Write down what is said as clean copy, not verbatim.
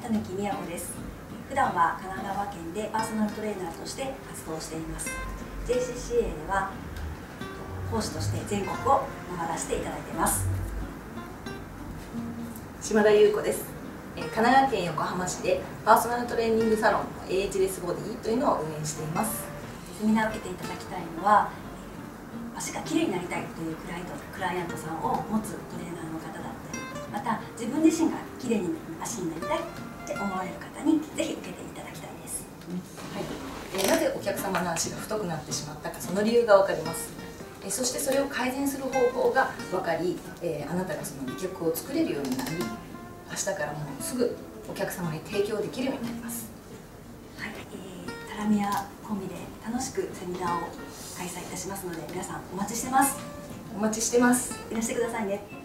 田貫美也子です。普段は神奈川県でパーソナルトレーナーとして活動しています。 JCCA では講師として全国を回らせていただいています。 島田優子です。神奈川県横浜市でパーソナルトレーニングサロンの AHLS ボディというのを運営しています。 セミナーを受けていただきたいのは、足がきれいになりたいというクライアントさんを持つトレーナーの方だったり、また自分自身がきれいに足になりたいって思われる方にぜひ受けていただきたいです。 はい、なぜお客様の足が太くなってしまったか、その理由が分かります。そしてそれを改善する方法が分かり、あなたがその美脚を作れるようになり、明日からもうすぐお客様に提供できるようになります。 はい、タラミヤコンビで楽しくセミナーを開催いたしますので、皆さんお待ちしてます。 お待ちしてます。 いらしてくださいね。